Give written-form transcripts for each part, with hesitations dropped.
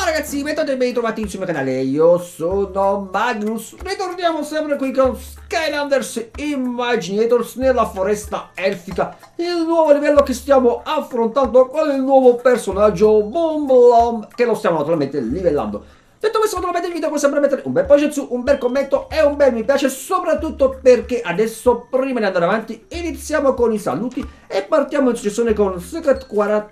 Ragazzi, bentornati e ben ritrovati sul mio canale, io sono Magnus. Ritorniamo sempre qui con Skylanders Imaginators nella foresta elfica. Il nuovo livello che stiamo affrontando con il nuovo personaggio Boom Blom, che lo stiamo naturalmente livellando. Detto questo, naturalmente il video come sempre mettere un bel pollice su, un bel commento e un bel mi piace, soprattutto perché adesso, prima di andare avanti, iniziamo con i saluti e partiamo in successione con Secret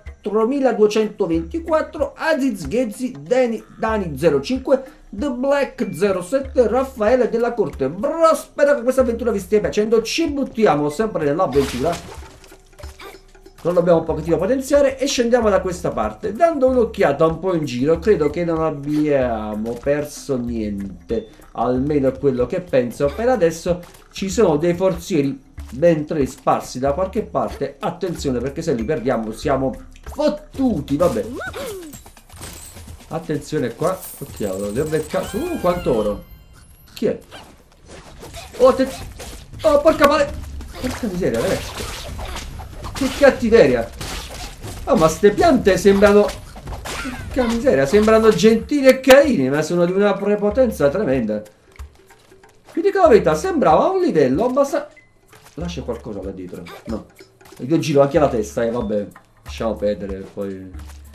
4224, Aziz Ghezzi, Dani05, The Black 07, Raffaele della Corte. Bro, spero che questa avventura vi stia piacendo, ci buttiamo sempre nell'avventura. Non dobbiamo un pochettino potenziare e scendiamo da questa parte. Dando un'occhiata un po' in giro, credo che non abbiamo perso niente, almeno quello che penso. Per adesso ci sono dei forzieri ben tre sparsi da qualche parte. Attenzione, perché se li perdiamo siamo fottuti. Vabbè, attenzione qua. Ok, li ho beccato. Quanto oro. Chi è? Oh, oh, porca male. Porca miseria, ragazzi. Che cattiveria! Oh, ma ste piante sembrano... Porca miseria, sembrano gentili e carini, ma sono di una prepotenza tremenda. Vi dico la verità, sembrava un livello abbastanza... Lascia qualcosa là dietro. No. Io giro anche la testa, vabbè. Lasciamo perdere, poi...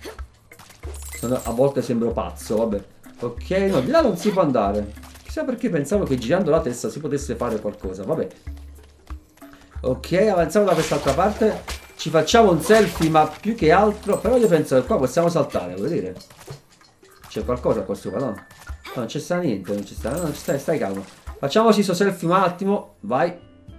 A volte sembro pazzo, vabbè. Ok, no, di là non si può andare. Chissà perché pensavo che girando la testa si potesse fare qualcosa, vabbè. Ok, avanziamo da quest'altra parte. Ci facciamo un selfie, ma più che altro... Però io penso che qua possiamo saltare, vuol dire? C'è qualcosa qua sopra, no? No, non c'è sta niente, non c'è sta... No, non c'è sta, stai calmo. Facciamoci sto selfie un attimo, vai.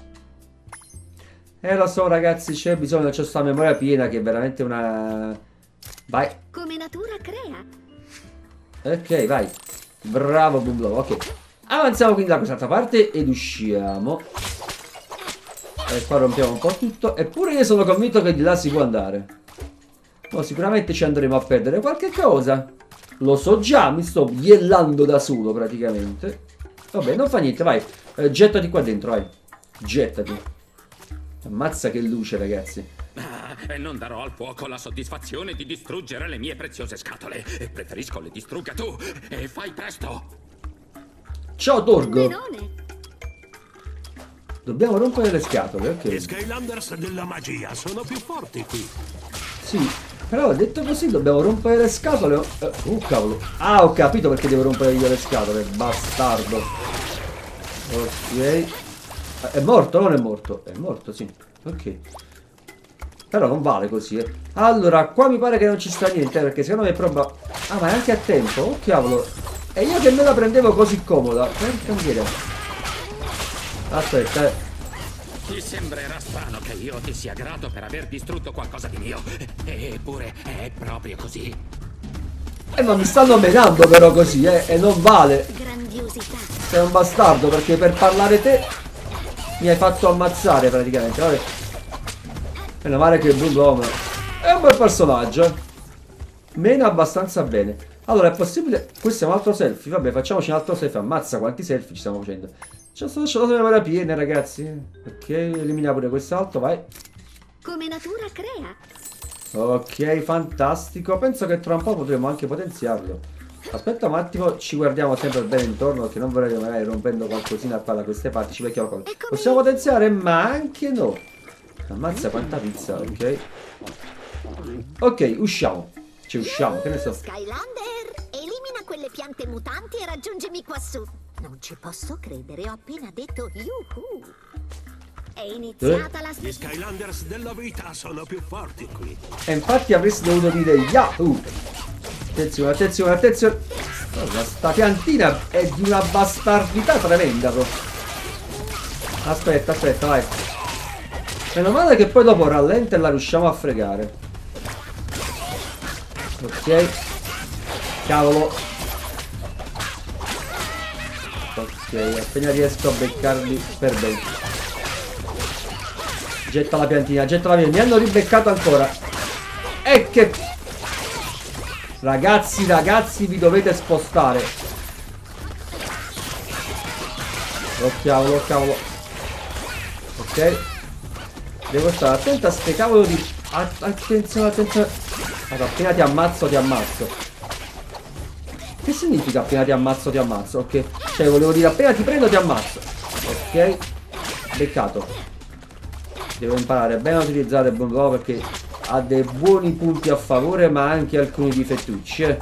Lo so ragazzi, c'è bisogno, c'è sta memoria piena che è veramente una... Vai. Come natura crea. Ok, vai. Bravo Bumblo, ok. Avanziamo quindi da quest'altra parte ed usciamo. E qua rompiamo un po' tutto. Eppure io sono convinto che di là si può andare. No, sicuramente ci andremo a perdere qualche cosa. Lo so già, mi sto biellando da solo praticamente. Vabbè, non fa niente, vai. Gettati qua dentro, vai. Gettati. Ammazza che luce, ragazzi. E non darò al fuoco la soddisfazione di distruggere le mie preziose scatole. E preferisco le distrugga tu. E fai presto. Ciao Torgo. Menone. Dobbiamo rompere le scatole, ok. Gli Skylanders della magia sono più forti qui. Sì, però detto così dobbiamo rompere le scatole. Cavolo. Ah, ho capito perché devo rompere io le scatole, bastardo. Ok. È morto o non è morto? È morto, sì. Ok. Però non vale così, eh. Allora, qua mi pare che non ci sta niente, perché secondo me è proprio... Ah, ma è anche a tempo? Oh, cavolo. E io che me la prendevo così comoda. Porca miseria. Aspetta, Ti sembrerà strano che io ti sia grato per aver distrutto qualcosa di mio. Eppure è proprio così. ma mi stanno menando però così, e non vale. Grandiosità. Sei un bastardo, perché per parlare te mi hai fatto ammazzare praticamente. Vabbè. Meno male che Bullom è un bel personaggio. Mena abbastanza bene. Allora, è possibile... Questo è un altro selfie. Vabbè, facciamoci un altro selfie. Ammazza quanti selfie ci stiamo facendo. C'è la memoria piena, ragazzi. Ok, elimina pure quest'altro, vai. Come natura crea. Ok, fantastico. Penso che tra un po' potremo anche potenziarlo. Aspetta un attimo, ci guardiamo sempre bene intorno, perché non vorrei magari rompendo qualcosina qua da queste parti. Ci becchiamo qualcosa. Possiamo potenziare, ma anche no. Ammazza quanta pizza, ok. Ok, usciamo. Ci usciamo, che ne so. Skylander, elimina quelle piante mutanti e raggiungimi quassù. Non ci posso credere, ho appena detto yuhu. È iniziata la Gli Skylanders della vita sono più forti qui. E infatti avresti dovuto dire Yahoo! Attenzione, attenzione, attenzione. Oh, sta piantina è di una bastardità tremenda proprio. Aspetta, aspetta, vai. Meno male che poi dopo rallenta e la riusciamo a fregare. Ok. Cavolo. Ok, appena riesco a beccarli per bene. Getta la piantina, getta la piantina. Mi hanno ribeccato ancora. E che... Ragazzi, ragazzi, vi dovete spostare. Oh cavolo, oh cavolo. Ok. Devo stare attento a ste cavolo di... Attenzione, attenzione. Allora, appena ti ammazzo, ti ammazzo. Che significa appena ti ammazzo ti ammazzo? Ok. Cioè volevo dire appena ti prendo ti ammazzo. Ok. Beccato. Devo imparare bene a utilizzare il Bomb perché ha dei buoni punti a favore ma anche alcuni difettucci.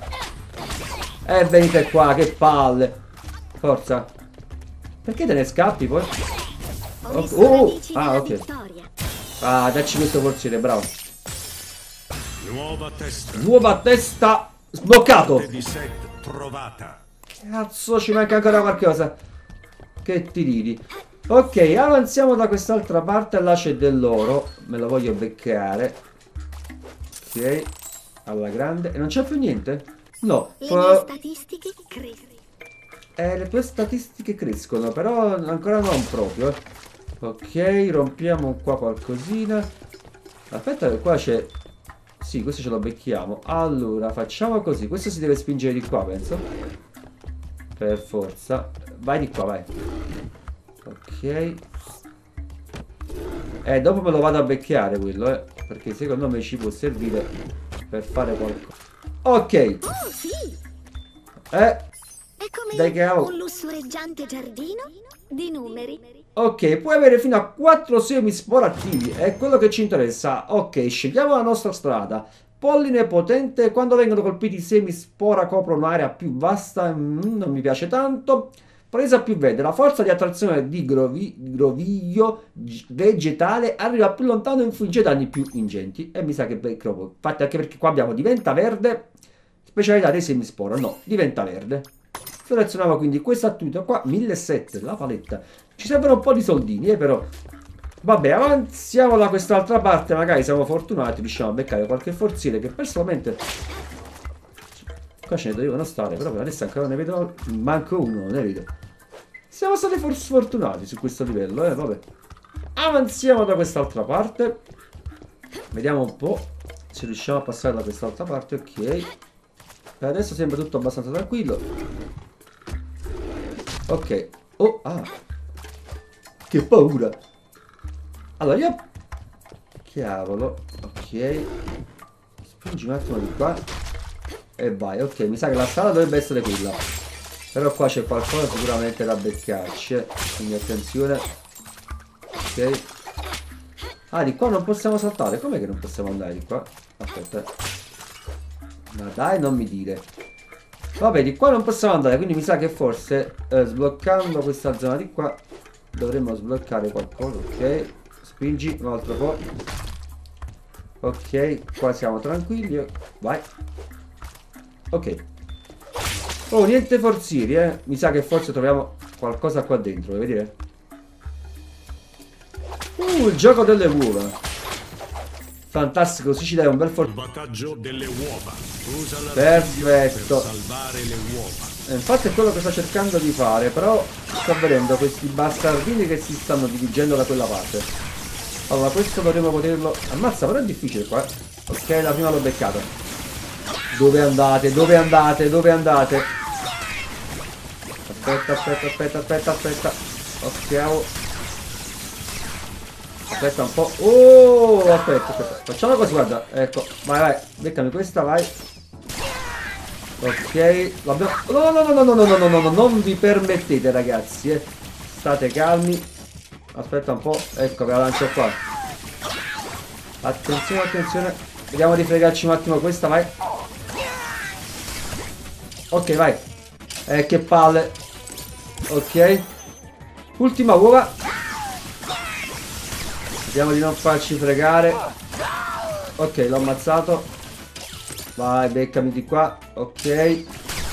Venite qua, che palle. Forza. Perché te ne scappi poi? Ah, ok. Ah, dacci questo forziere, bravo. Nuova testa. Nuova testa sbloccato. Di set trovata. Cazzo, ci manca ancora qualcosa. Che ti ridi. Ok, avanziamo da quest'altra parte. Là c'è dell'oro. Me lo voglio beccare. Ok. Alla grande. E non c'è più niente? No. Le mie statistiche crescono. Le tue statistiche crescono, però ancora non proprio. Ok, rompiamo qua qualcosina. Aspetta che qua c'è... Sì, questo ce lo becchiamo. Allora, facciamo così. Questo si deve spingere di qua, penso. Per forza. Vai di qua, vai. Ok. Dopo me lo vado a becchiare quello, perché secondo me ci può servire per fare qualcosa. Ok. Oh, sì! È come che un lussureggiante giardino di numeri. Ok, puoi avere fino a 4 semi spora attivi, è quello che ci interessa. Ok, scegliamo la nostra strada. Polline potente, quando vengono colpiti i semi spora coprono un'area più vasta, non mi piace tanto. Presa più verde, la forza di attrazione di groviglio vegetale arriva più lontano e infligge danni più ingenti. E mi sa che becco, infatti anche perché qua abbiamo diventa verde, specialità dei semi spora, no, diventa verde. Selezionavo quindi questa attività qua, 1700, la paletta. Ci servono un po' di soldini, però. Vabbè, avanziamo da quest'altra parte, magari siamo fortunati, riusciamo a beccare qualche forziere che personalmente... Qua ce ne dovevano stare, però per adesso ancora ne vedo... Manco uno, ne vedo. Siamo stati sfortunati su questo livello, vabbè. Avanziamo da quest'altra parte. Vediamo un po' se riusciamo a passare da quest'altra parte, ok. Per adesso sembra tutto abbastanza tranquillo. Ok. Oh, ah. Che paura. Allora io... Cavolo. Ok. Spingi un attimo di qua. E vai. Ok, mi sa che la strada dovrebbe essere quella. Però qua c'è qualcosa sicuramente da beccarci. Quindi attenzione. Ok. Ah, di qua non possiamo saltare. Com'è che non possiamo andare di qua? Aspetta. Ma dai, non mi dire. Vabbè, di qua non possiamo andare, quindi mi sa che forse sbloccando questa zona di qua dovremmo sbloccare qualcosa. Ok, spingi un altro po'. Ok, qua siamo tranquilli. Vai. Ok. Oh, niente forzieri, mi sa che forse troviamo qualcosa qua dentro, vuoi vedere? Il gioco delle uova. Fantastico, così ci dai un bel Vantaggio delle uova. Usa la perfetto per salvare le uova. Infatti è quello che sto cercando di fare, però sto vedendo questi bastardini che si stanno dirigendo da quella parte. Allora questo dovremmo poterlo... Ammazza, però è difficile qua. Ok, la prima l'ho beccata. Dove andate? Dove andate? Dove andate? Aspetta. Ok. Aspetta un po'. Oh, aspetta. Facciamo così, guarda. Ecco, vai. Beccami questa, vai. Ok. No, non vi permettete, ragazzi, State calmi. Aspetta un po'. Ecco, ve la lancio qua. Attenzione. Vediamo di fregarci un attimo questa, vai. Ok, vai. Che palle. Ok. Ultima uova. Vediamo di non farci fregare. Ok, l'ho ammazzato. Vai, beccami di qua. Ok.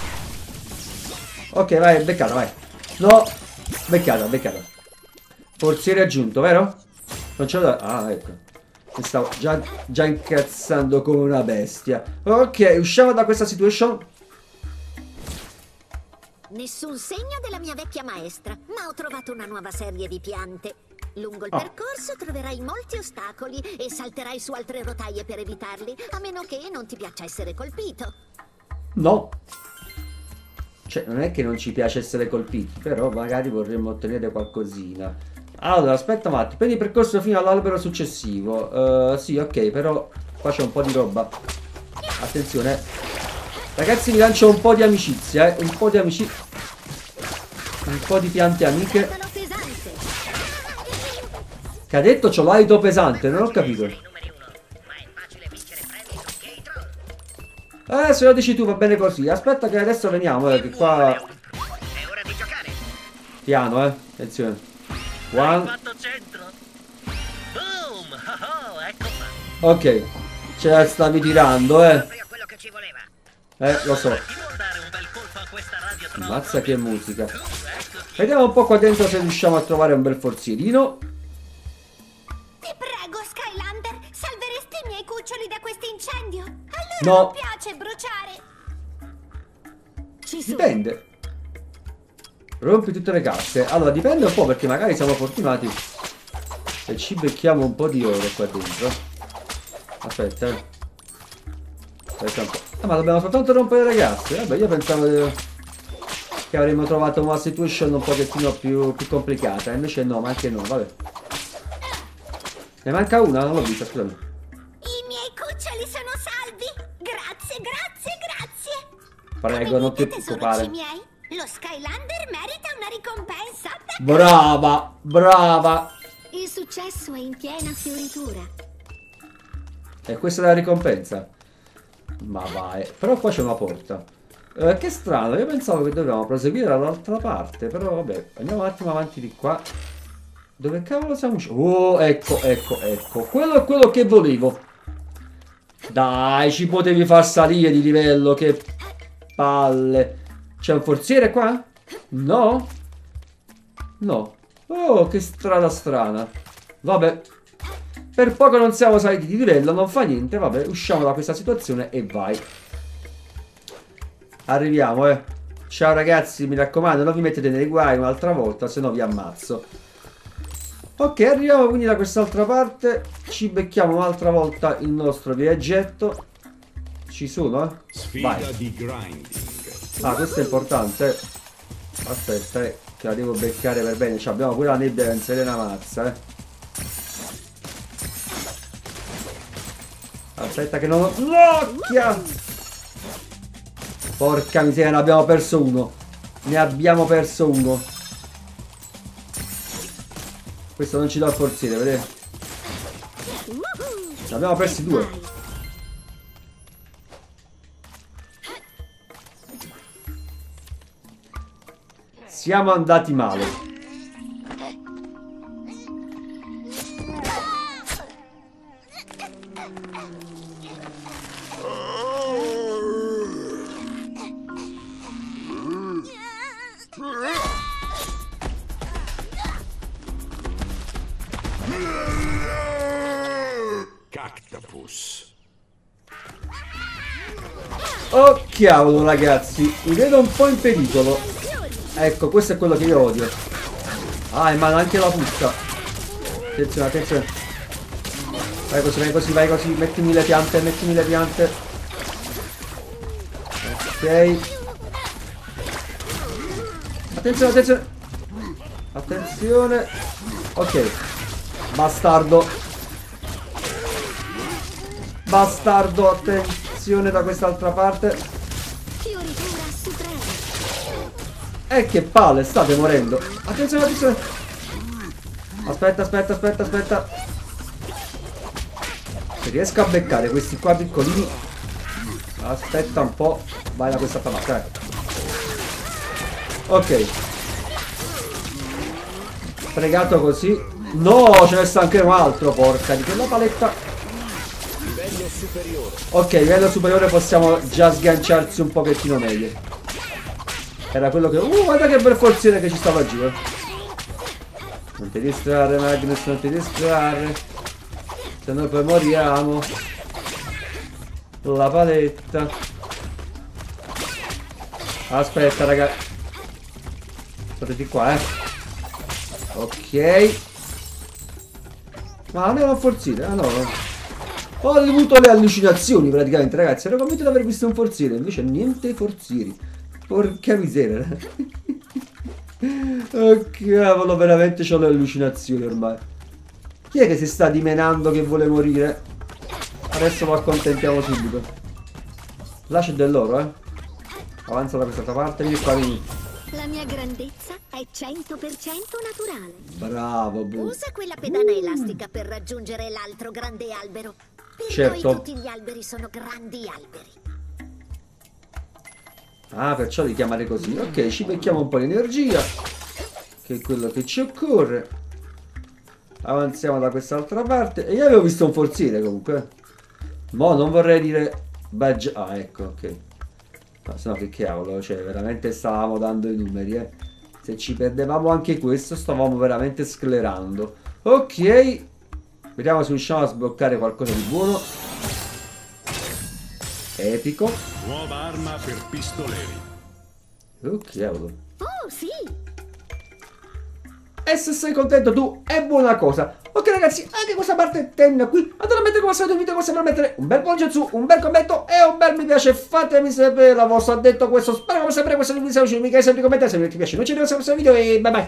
Ok, vai, beccata, vai. No, beccata. Forziere aggiunto, vero? Non ce l'ho. Ah, ecco. Mi stavo già incazzando come una bestia. Ok, usciamo da questa situation. Nessun segno della mia vecchia maestra, ma ho trovato una nuova serie di piante. Lungo il Oh. percorso troverai molti ostacoli e salterai su altre rotaie per evitarli, a meno che non ti piaccia essere colpito. No. Cioè, non è che non ci piace essere colpiti, però magari vorremmo ottenere qualcosina. Allora, aspetta un attimo. Prendi il percorso fino all'albero successivo. Sì, ok, però qua c'è un po' di roba. Attenzione. Ragazzi, vi lancio un po' di amicizia, un po' di amicizia. Un po' di piante amiche. Che ha detto c'ho l'alito pesante, non ho capito. Se lo dici tu va bene così. Aspetta che adesso veniamo, che qua... Piano, attenzione. One. Ok. Ce la stavi tirando, lo so. Mazza che musica. Vediamo un po' qua dentro se riusciamo a trovare un bel forzierino. Ti prego, Skylander, salveresti i miei cuccioli da questo incendio? Allora no. Non piace bruciare. Dipende. Rompi tutte le casse. Allora dipende un po' perché magari siamo fortunati e ci becchiamo un po' di oro qua dentro. Aspetta, Aspetta un po'. Ma dobbiamo soltanto rompere le casse. Vabbè, io pensavo che avremmo trovato una situation un pochettino più complicata. Invece no, ma anche no, vabbè. Ne manca una? Non l'ho vista, scusami. I miei cuccioli sono salvi. Grazie, grazie, grazie. Prego, non ti preoccupare. Miei? Lo Skylander merita una ricompensa. Brava, brava. Il successo è in piena fioritura. E questa è la ricompensa. Ma vai. Però qua c'è una porta. Che strano, io pensavo che dovevamo proseguire dall'altra parte. Però vabbè, andiamo un attimo avanti di qua. Dove cavolo siamo usciti? Oh, ecco, ecco, ecco. Quello è quello che volevo. Dai, ci potevi far salire di livello. Che palle. C'è un forziere qua? No? No. Oh, che strada strana. Vabbè. Per poco non siamo saliti di livello, non fa niente. Vabbè, usciamo da questa situazione e vai. Arriviamo, Ciao ragazzi, mi raccomando, non vi mettete nei guai un'altra volta, se no vi ammazzo. Ok, arriviamo quindi da quest'altra parte. Ci becchiamo un'altra volta il nostro viaggetto. Ci sono, Sfida di grinding. Ah, questo è importante. Aspetta, che la devo beccare per bene. Cioè, abbiamo pure la nebbia che non se ne una mazza, Aspetta che non... L'occhia! Porca miseria, ne abbiamo perso uno. Ne abbiamo perso uno. Questo non ci dà il forziere, vedete? Ne abbiamo persi due. Siamo andati male. Cactopus. Oh cavolo ragazzi, mi vedo un po' in pericolo. Ecco, questo è quello che io odio. Ah, in mano anche la puzza. Attenzione, attenzione. Vai così, vai così, vai così. Mettimi le piante, mettimi le piante. Ok. Attenzione, attenzione. Attenzione. Ok. Bastardo. Bastardo, attenzione da quest'altra parte. Fioritura suprema. Che palle, state morendo. Attenzione, attenzione. Aspetta, aspetta, aspetta, aspetta. Se riesco a beccare questi qua piccolini. Aspetta un po'. Vai da questa parte, Ok. Fregato così. No, ce ne sta anche un altro, porca di quella paletta. Livello superiore. Ok, livello superiore possiamo già sganciarsi un pochettino meglio. Era quello che... guarda che bel forziere che ci stava giù, Non ti distrarre, Magnus, non ti distrarre. Se no poi moriamo. La paletta. Aspetta, raga. State di qua, Ok. Ma non era un forziere, no. Ho avuto le allucinazioni praticamente, ragazzi. Ero convinto di aver visto un forziere, invece niente forzieri. Porca miseria. Oh cavolo, veramente ho le allucinazioni ormai. Chi è che si sta dimenando che vuole morire? Adesso lo accontentiamo subito. Là c'è dell'oro, Avanza da quest'altra parte, vieni qua, vieni. La mia grandezza è 100% naturale. Bravo, Bu. Usa quella pedana elastica per raggiungere l'altro grande albero. Per Certo. noi tutti gli alberi sono grandi alberi. Ah, perciò li chiamare così. Ok, ci becchiamo un po' di energia, che è quello che ci occorre. Avanziamo da quest'altra parte. E io avevo visto un forziere comunque. Mo' non vorrei dire badge. Ah, ecco, ok. Ma se no che cavolo, cioè veramente stavamo dando i numeri, eh. Se ci perdevamo anche questo, stavamo veramente sclerando. Ok. Vediamo se riusciamo a sbloccare qualcosa di buono. Epico. Nuova arma per pistoleri. Oh, cavolo. Oh, sì! E se sei contento tu è buona cosa. Ok ragazzi, anche questa parte termina qui. Naturalmente come al solito vi invito a mettere un bel pollice su, un bel commento e un bel mi piace. Fatemi sapere la vostra. Detto questo, spero come sempre questo video vi sia piaciuto. Mi piace sempre commentare se vi piace. Noi ci vediamo al prossimo video e bye bye.